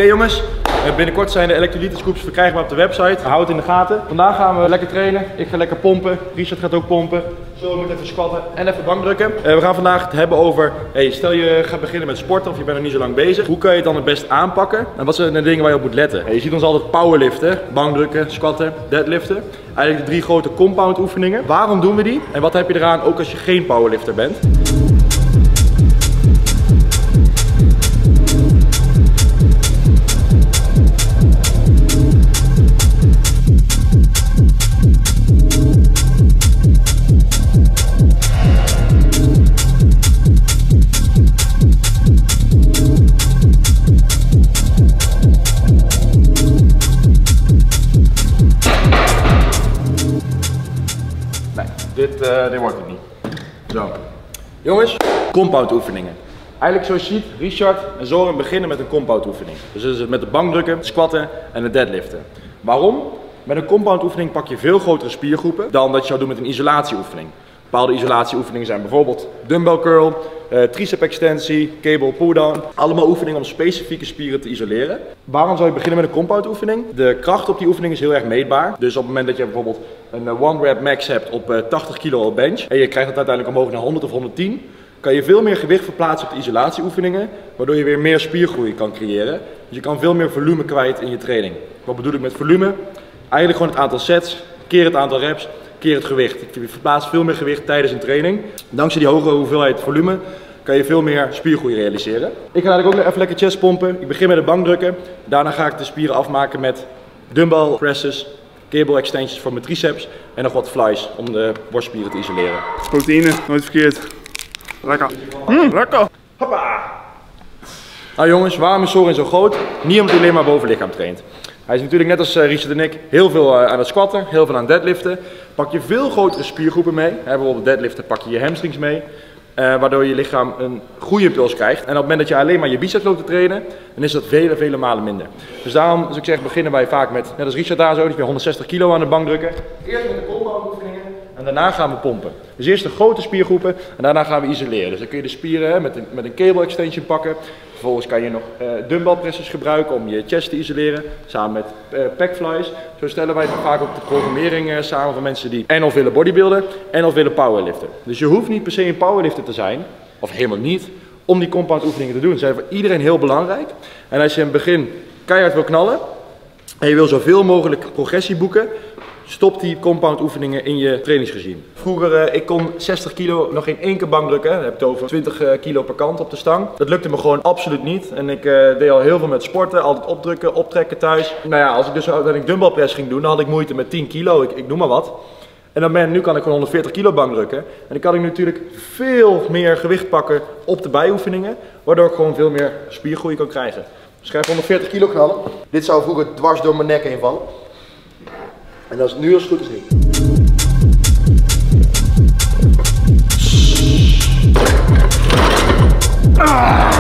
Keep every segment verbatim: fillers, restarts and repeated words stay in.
okay, jongens, binnenkort zijn de elektrolytescoops verkrijgbaar op de website. Houd het in de gaten. Vandaag gaan we lekker trainen. Ik ga lekker pompen. Richard gaat ook pompen. Zo moet even squatten en even bankdrukken. Uh, we gaan vandaag het hebben over, hey, stel je gaat beginnen met sporten of je bent nog niet zo lang bezig. Hoe kan je het dan het best aanpakken? En wat zijn de dingen waar je op moet letten? Hey, je ziet ons altijd powerliften, bankdrukken, squatten, deadliften. Eigenlijk de drie grote compound oefeningen. Waarom doen we die? En wat heb je eraan ook als je geen powerlifter bent? Dit, uh, dit wordt het niet. Zo. Jongens, compound oefeningen. Eigenlijk zoals je ziet, Richard en Zoran beginnen met een compound oefening. Dus dat is het met de bankdrukken, squatten en het deadliften. Waarom? Met een compound oefening pak je veel grotere spiergroepen dan dat je zou doen met een isolatieoefening. Bepaalde isolatieoefeningen zijn bijvoorbeeld dumbbell curl, uh, tricep extensie, cable pull-down. Allemaal oefeningen om specifieke spieren te isoleren. Waarom zou je beginnen met een compound oefening? De kracht op die oefening is heel erg meetbaar. Dus op het moment dat je bijvoorbeeld een one rep max hebt op uh, tachtig kilo op bench en je krijgt het uiteindelijk omhoog naar honderd of honderdtien, kan je veel meer gewicht verplaatsen op de isolatieoefeningen, waardoor je weer meer spiergroei kan creëren. Dus je kan veel meer volume kwijt in je training. Wat bedoel ik met volume? Eigenlijk gewoon het aantal sets, keer het aantal reps, keer het gewicht. Je verplaatst veel meer gewicht tijdens een training. Dankzij die hogere hoeveelheid volume kan je veel meer spiergroei realiseren. Ik ga eigenlijk ook even lekker chest pompen. Ik begin met de bankdrukken. Daarna ga ik de spieren afmaken met dumbbell presses, cable extensions voor mijn triceps en nog wat flies om de borstspieren te isoleren. Proteïne, nooit verkeerd. Lekker. Mm, lekker. Hoppa! Nou jongens, waarom is Zoran zo groot? Niet omdat hij alleen maar bovenlichaam traint. Hij is natuurlijk net als Richard en ik heel veel aan het squatten, heel veel aan het deadliften. Pak je veel grotere spiergroepen mee. Bijvoorbeeld deadliften pak je je hamstrings mee. Uh, waardoor je lichaam een groeimpuls krijgt. En op het moment dat je alleen maar je biceps loopt te trainen, dan is dat vele, vele malen minder. Dus daarom, als ik zeg, beginnen wij vaak met, net als Richard daar zo, die weer honderdzestig kilo aan de bank drukken. Eerst met de compound oefeningen en daarna gaan we pompen. Dus eerst de grote spiergroepen en daarna gaan we isoleren. Dus dan kun je de spieren hè, met, een, met een cable extension pakken. Vervolgens kan je nog uh, dumbbell presses gebruiken om je chest te isoleren, samen met uh, packflies. Zo stellen wij het vaak op de programmering uh, samen van mensen die en of willen bodybuilden en of willen powerliften. Dus je hoeft niet per se een powerlifter te zijn, of helemaal niet, om die compound oefeningen te doen. Dat zijn voor iedereen heel belangrijk. En als je in het begin keihard wil knallen en je wil zoveel mogelijk progressie boeken, stop die compound oefeningen in je trainingsregime. Vroeger, uh, ik kon zestig kilo nog geen één keer bank drukken. Dan heb ik het over twintig kilo per kant op de stang. Dat lukte me gewoon absoluut niet. En ik uh, deed al heel veel met sporten, altijd opdrukken, optrekken thuis. Nou ja, als ik dus uiteindelijk dumbbell press ging doen, dan had ik moeite met tien kilo, ik, ik noem maar wat. En dan ben, nu kan ik gewoon honderdveertig kilo bank drukken. En dan kan ik natuurlijk veel meer gewicht pakken op de bijoefeningen, waardoor ik gewoon veel meer spiergroei kan krijgen. Dus ga even honderdveertig kilo knallen. Dit zou vroeger dwars door mijn nek heen vallen. En dat is nu als het goed is niet. Ah.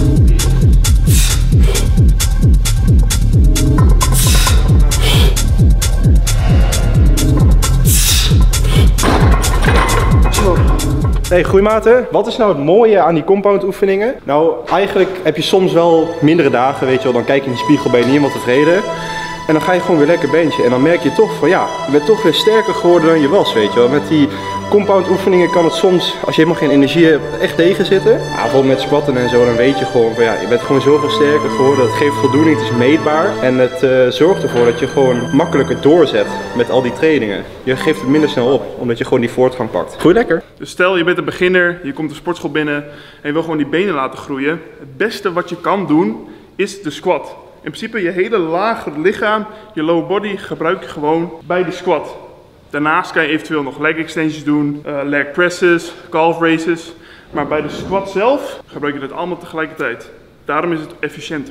Hey, goeie maten. Wat is nou het mooie aan die compound oefeningen? Nou, eigenlijk heb je soms wel mindere dagen, weet je wel. Dan kijk je in de spiegel, ben je niet helemaal tevreden. En dan ga je gewoon weer lekker benchen. En dan merk je toch van ja, je bent toch weer sterker geworden dan je was, weet je wel. Met die compound oefeningen kan het soms, als je helemaal geen energie hebt, echt tegenzitten. Ja, bijvoorbeeld met squatten en zo, dan weet je gewoon van ja, je bent gewoon zoveel sterker geworden. Dat geeft voldoening, het is meetbaar. En het uh, zorgt ervoor dat je gewoon makkelijker doorzet met al die trainingen. Je geeft het minder snel op, omdat je gewoon die voortgang pakt. Voel je lekker? Dus stel je bent een beginner, je komt de sportschool binnen en je wil gewoon die benen laten groeien. Het beste wat je kan doen, is de squat. In principe je hele lage lichaam, je lower body gebruik je gewoon bij de squat. Daarnaast kan je eventueel nog leg extensions doen, uh, leg presses, calf raises. Maar bij de squat zelf gebruik je dat allemaal tegelijkertijd. Daarom is het efficiënter.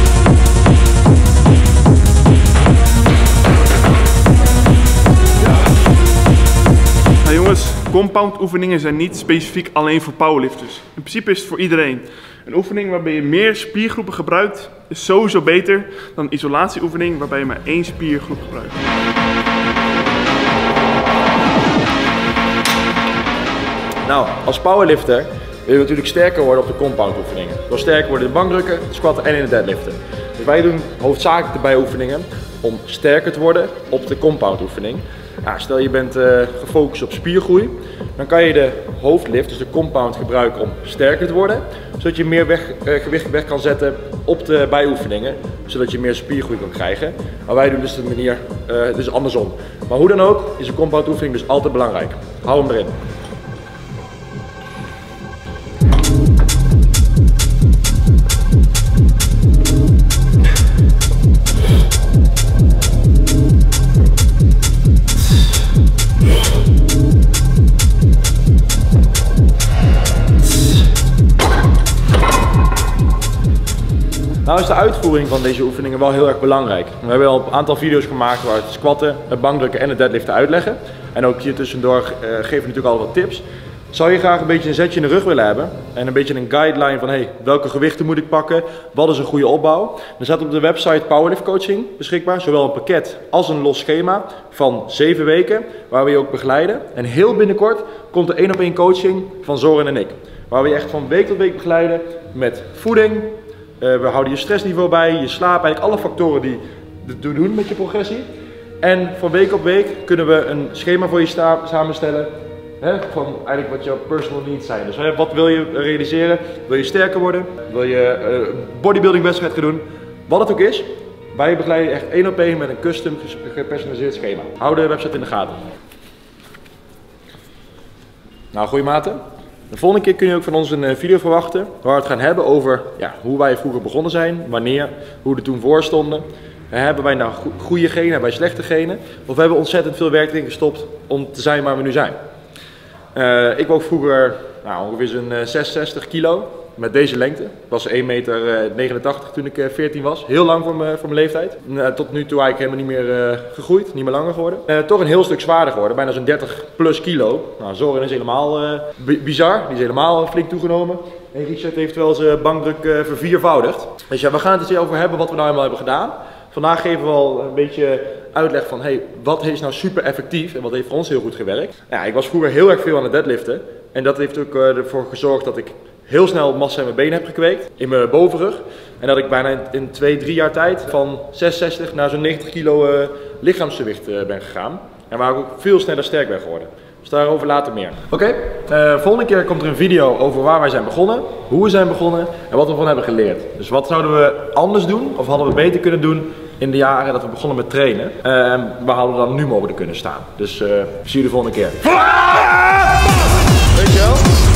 Ja. Nou jongens, compound oefeningen zijn niet specifiek alleen voor powerlifters. In principe is het voor iedereen. Een oefening waarbij je meer spiergroepen gebruikt is sowieso beter dan een isolatieoefening waarbij je maar één spiergroep gebruikt. Nou, als powerlifter wil je natuurlijk sterker worden op de compound oefeningen. Je wil sterker worden in de bankdrukken, de squatten en in de deadliften. Dus wij doen hoofdzakelijk de bijoefeningen om sterker te worden op de compound oefening. Ja, stel je bent uh, gefocust op spiergroei, dan kan je de hoofdlift, dus de compound, gebruiken om sterker te worden. Zodat je meer weg, uh, gewicht weg kan zetten op de bijoefeningen, zodat je meer spiergroei kan krijgen. Maar wij doen dus de manier uh, dus andersom. Maar hoe dan ook is een compound oefening dus altijd belangrijk. Hou hem erin. Nou is de uitvoering van deze oefeningen wel heel erg belangrijk. We hebben al een aantal video's gemaakt waar het squatten, het bankdrukken en het deadliften uitleggen. En ook hier tussendoor uh, geven we natuurlijk al wat tips. Zou je graag een beetje een zetje in de rug willen hebben en een beetje een guideline van hey, welke gewichten moet ik pakken, wat is een goede opbouw? Dan staat op de website Powerlift Coaching beschikbaar, zowel een pakket als een los schema van zeven weken waar we je ook begeleiden. En heel binnenkort komt er één op één coaching van Zoran en ik, waar we je echt van week tot week begeleiden met voeding. Uh, we houden je stressniveau bij, je slaap, eigenlijk alle factoren die te doen met je progressie. En van week op week kunnen we een schema voor je samenstellen, hè, van eigenlijk wat jouw personal needs zijn. Dus hè, wat wil je realiseren? Wil je sterker worden? Wil je uh, een bodybuilding wedstrijd gaan doen? Wat het ook is, wij begeleiden je echt één op één met een custom gepersonaliseerd schema. Hou de website in de gaten. Nou, goeie maten. De volgende keer kun je ook van ons een video verwachten waar we het gaan hebben over ja, hoe wij vroeger begonnen zijn, wanneer, hoe we er toen voor stonden. Hebben wij nou goede genen, hebben wij slechte genen? Of hebben we ontzettend veel werk erin gestopt om te zijn waar we nu zijn? Uh, ik woog vroeger nou, ongeveer zo'n zesenzestig kilo met deze lengte. Ik was één meter negenentachtig toen ik veertien was. Heel lang voor mijn, voor mijn leeftijd. Uh, tot nu toe eigenlijk helemaal niet meer uh, gegroeid, niet meer langer geworden. Uh, toch een heel stuk zwaarder geworden, bijna zo'n dertig plus kilo. Nou, Zoran is helemaal uh, bizar, die is helemaal flink toegenomen. En Richard heeft wel zijn bankdruk uh, verviervoudigd. Dus ja, we gaan het eens over hebben wat we nou helemaal hebben gedaan. Vandaag geven we al een beetje uitleg van hey, wat is nou super effectief en wat heeft voor ons heel goed gewerkt. Ja, ik was vroeger heel erg veel aan het deadliften en dat heeft ook uh, ervoor gezorgd dat ik heel snel massa in mijn benen heb gekweekt, in mijn bovenrug. En dat ik bijna in, in twee, drie jaar tijd van zesenzestig naar zo'n negentig kilo uh, lichaamsgewicht uh, ben gegaan. En waar ik ook veel sneller sterk ben geworden. Dus daarover later meer. Oké, okay. uh, volgende keer komt er een video over waar wij zijn begonnen, hoe we zijn begonnen en wat we ervan hebben geleerd. Dus wat zouden we anders doen of hadden we beter kunnen doen in de jaren dat we begonnen met trainen. Uh, waar hadden we dan nu mogelijk kunnen staan. Dus uh, zie je de volgende keer. Weet je wel?